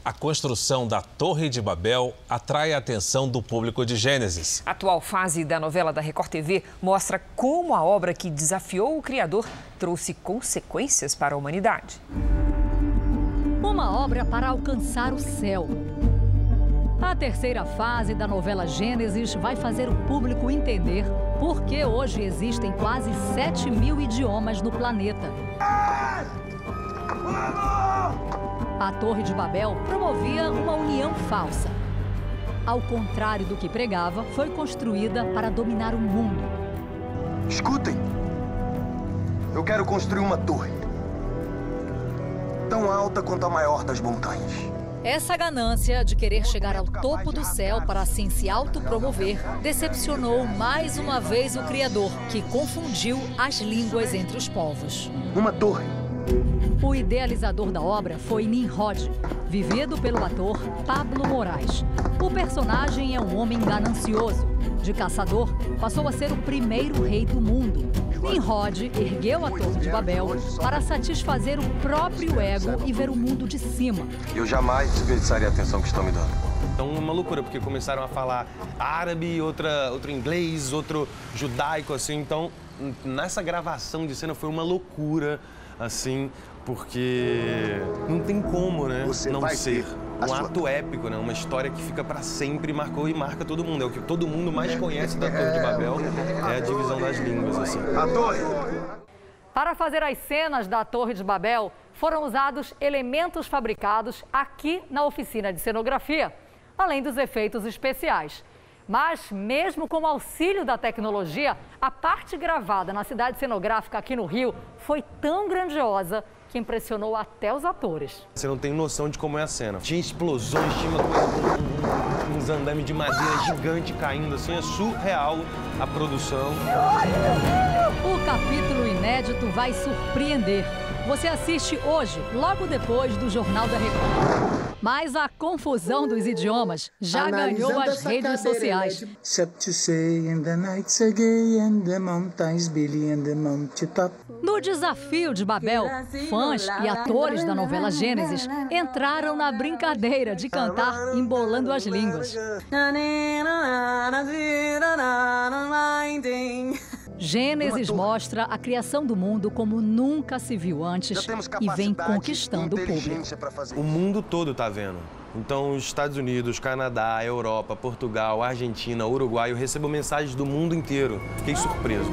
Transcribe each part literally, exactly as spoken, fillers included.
A construção da Torre de Babel atrai a atenção do público de Gênesis. A atual fase da novela da Record T V mostra como a obra que desafiou o criador trouxe consequências para a humanidade. Uma obra para alcançar o céu. A terceira fase da novela Gênesis vai fazer o público entender por que hoje existem quase sete mil idiomas no planeta. A Torre de Babel promovia uma união falsa. Ao contrário do que pregava, foi construída para dominar o mundo. Escutem! Eu quero construir uma torre tão alta quanto a maior das montanhas. Essa ganância de querer chegar ao topo do céu para assim se autopromover decepcionou mais uma vez o criador, que confundiu as línguas entre os povos. Uma torre. O idealizador da obra foi Nimrod, vivido pelo ator Pablo Moraes. O personagem é um homem ganancioso. De caçador, passou a ser o primeiro rei do mundo. Nimrod ergueu a Torre de Babel para satisfazer o próprio ego e ver o mundo de cima. Eu jamais desperdiçaria a atenção que estão me dando. Então, uma loucura, porque começaram a falar árabe, outra, outro inglês, outro judaico, assim. Então, nessa gravação de cena foi uma loucura, assim, porque não tem como, né, Você não vai ser ter um sua... ato épico, né, uma história que fica para sempre, marcou e marca todo mundo. É o que todo mundo mais conhece da Torre de Babel, é a divisão das línguas, assim. A torre! Para fazer as cenas da Torre de Babel, foram usados elementos fabricados aqui na oficina de cenografia, além dos efeitos especiais. Mas, mesmo com o auxílio da tecnologia, a parte gravada na cidade cenográfica aqui no Rio foi tão grandiosa que impressionou até os atores. Você não tem noção de como é a cena. Tinha explosões, tinha uma coisa, um, um, uns andames de madeira gigante caindo, assim, é surreal a produção. O capítulo inédito vai surpreender. Você assiste hoje, logo depois do Jornal da Record. Mas a confusão dos idiomas já ganhou as redes sociais. No desafio de Babel, fãs e atores da novela Gênesis entraram na brincadeira de cantar embolando as línguas. Gênesis mostra a criação do mundo como nunca se viu antes e vem conquistando o público. O mundo todo está vendo. Então, os Estados Unidos, Canadá, Europa, Portugal, Argentina, Uruguai, eu recebo mensagens do mundo inteiro. Fiquei surpreso.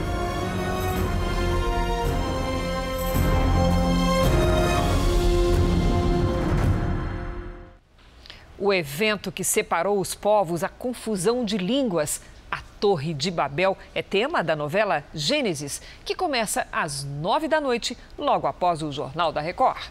O evento que separou os povos, a confusão de línguas, a Torre de Babel, é tema da novela Gênesis, que começa às nove da noite, logo após o Jornal da Record.